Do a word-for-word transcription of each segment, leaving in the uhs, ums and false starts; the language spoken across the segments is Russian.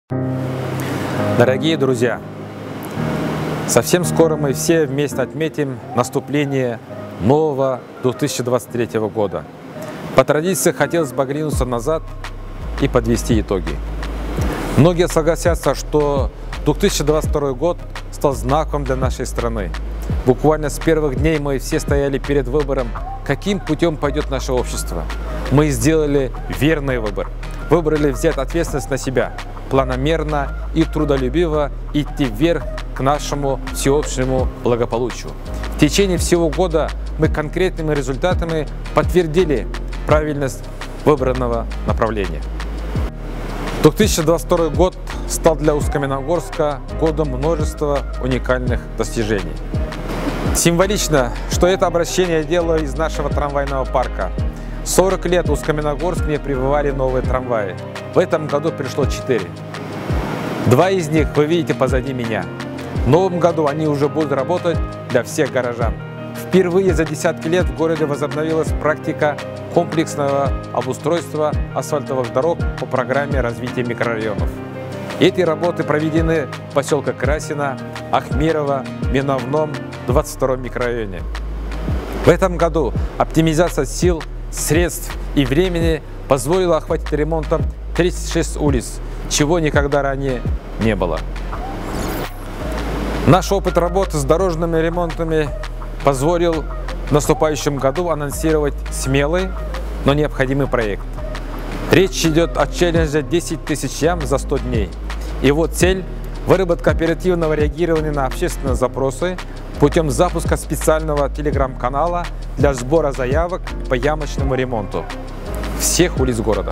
Дорогие друзья, совсем скоро мы все вместе отметим наступление нового две тысячи двадцать третьего года. По традиции хотелось бы оглянуться назад и подвести итоги. Многие согласятся, что две тысячи двадцать второй год стал знаком для нашей страны. Буквально с первых дней мы все стояли перед выбором, каким путем пойдет наше общество. Мы сделали верный выбор. Выбрали взять ответственность на себя, планомерно и трудолюбиво идти вверх к нашему всеобщему благополучию. В течение всего года мы конкретными результатами подтвердили правильность выбранного направления. две тысячи двадцать второй год стал для Усть-Каменогорска годом множества уникальных достижений. Символично, что это обращение я делаю из нашего трамвайного парка. сорок лет в Усть-Каменогорск не прибывали новые трамваи. В этом году пришло четыре. Два из них вы видите позади меня. В новом году они уже будут работать для всех горожан. Впервые за десятки лет в городе возобновилась практика комплексного обустройства асфальтовых дорог по программе развития микрорайонов. Эти работы проведены в поселках Красина, Ахмерово, Миновном, двадцать втором микрорайоне. В этом году оптимизация сил, средств и времени позволила охватить ремонтом тридцать шесть улиц, чего никогда ранее не было. Наш опыт работы с дорожными ремонтами позволил в наступающем году анонсировать смелый, но необходимый проект. Речь идет о челлендже десять тысяч ям за сто дней. Его цель – выработка оперативного реагирования на общественные запросы путем запуска специального телеграм-канала для сбора заявок по ямочному ремонту всех улиц города.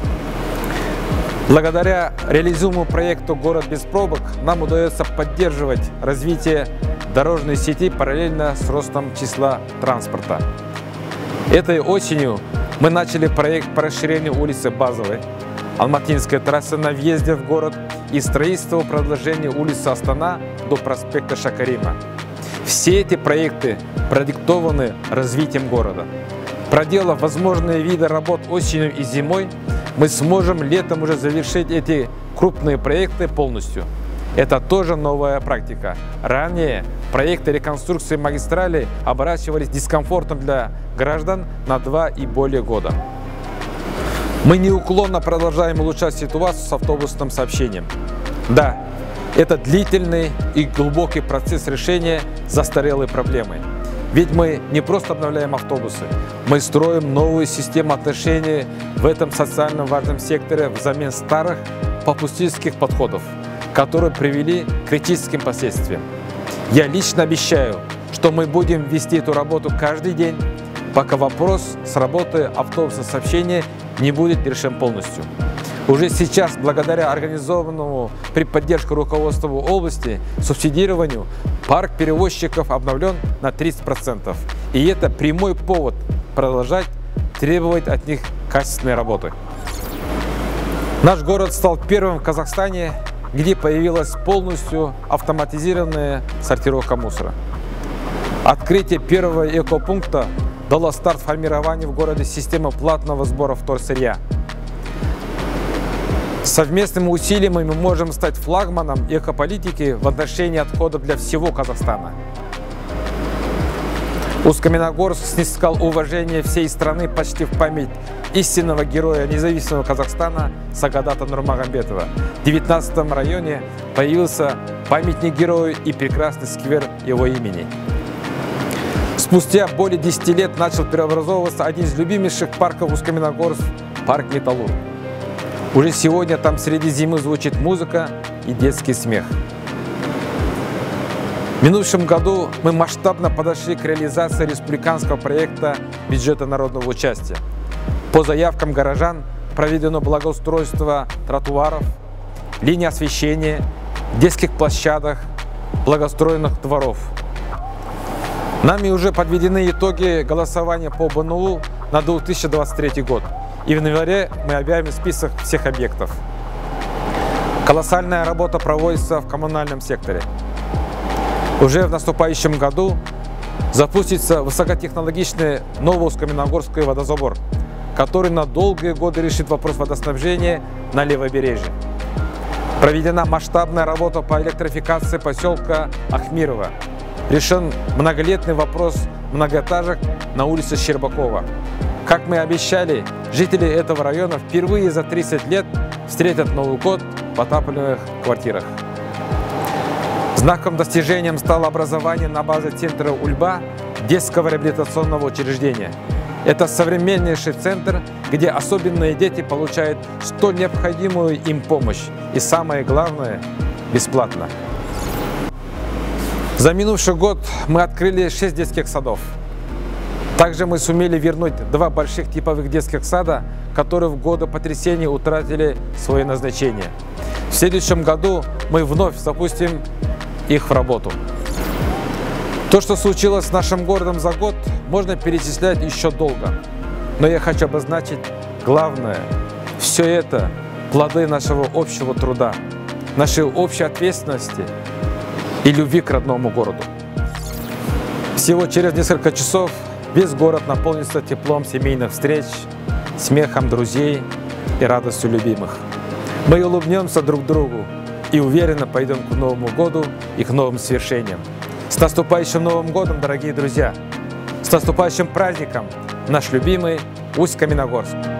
Благодаря реализуемому проекту «Город без пробок» нам удается поддерживать развитие дорожной сети параллельно с ростом числа транспорта. Этой осенью мы начали проект по расширению улицы Базовой, Алматинской трассы на въезде в город и строительство продолжения улицы Астана до проспекта Шакарима. Все эти проекты продиктованы развитием города. Проделав возможные виды работ осенью и зимой, мы сможем летом уже завершить эти крупные проекты полностью. Это тоже новая практика. Ранее проекты реконструкции магистрали оборачивались дискомфортом для граждан на два и более года. Мы неуклонно продолжаем улучшать ситуацию с автобусным сообщением. Да, это длительный и глубокий процесс решения застарелой проблемы. Ведь мы не просто обновляем автобусы, мы строим новую систему отношений в этом социально важном секторе взамен старых попустительских подходов, которые привели к критическим последствиям. Я лично обещаю, что мы будем вести эту работу каждый день, пока вопрос с работой автобусного сообщения не будет решен полностью. Уже сейчас, благодаря организованному при поддержке руководства области субсидированию, парк перевозчиков обновлен на тридцать процентов. И это прямой повод продолжать требовать от них качественной работы. Наш город стал первым в Казахстане, где появилась полностью автоматизированная сортировка мусора. Открытие первого экопункта дало старт формированию в городе системы платного сбора вторсырья. Совместными усилиями мы можем стать флагманом экополитики в отношении отходов для всего Казахстана. Усть-Каменогорск снискал уважение всей страны почти в память истинного героя независимого Казахстана Сагадата Нурмагомедова. В девятнадцатом районе появился памятник герою и прекрасный сквер его имени. Спустя более десяти лет начал преобразовываться один из любимейших парков Усть-Каменогорск – парк Металлург. Уже сегодня там среди зимы звучит музыка и детский смех. В минувшем году мы масштабно подошли к реализации республиканского проекта бюджета народного участия. По заявкам горожан проведено благоустройство тротуаров, линий освещения, детских площадок, благоустроенных дворов. Нами уже подведены итоги голосования по бэ эн у на две тысячи двадцать третий год. И в январе мы объявим список всех объектов. Колоссальная работа проводится в коммунальном секторе. Уже в наступающем году запустится высокотехнологичный новый Усть-Каменогорский водозабор, который на долгие годы решит вопрос водоснабжения на левобережье. Проведена масштабная работа по электрификации поселка Ахмирово. Решен многолетний вопрос многоэтажек на улице Щербакова. Как мы обещали, жители этого района впервые за тридцать лет встретят Новый год в отапливаемых квартирах. Знаком достижением стало образование на базе центра Ульба детского реабилитационного учреждения. Это современнейший центр, где особенные дети получают столь необходимую им помощь и, самое главное, бесплатно. За минувший год мы открыли шесть детских садов. Также мы сумели вернуть два больших типовых детских сада, которые в годы потрясений утратили свое назначение. В следующем году мы вновь запустим их в работу. То, что случилось с нашим городом за год, можно перечислять еще долго. Но я хочу обозначить главное. Все это плоды нашего общего труда, нашей общей ответственности и любви к родному городу. Всего через несколько часов весь город наполнится теплом семейных встреч, смехом друзей и радостью любимых. Мы улыбнемся друг другу и уверенно пойдем к Новому году и к новым свершениям. С наступающим Новым годом, дорогие друзья! С наступающим праздником, наш любимый Усть-Каменогорск!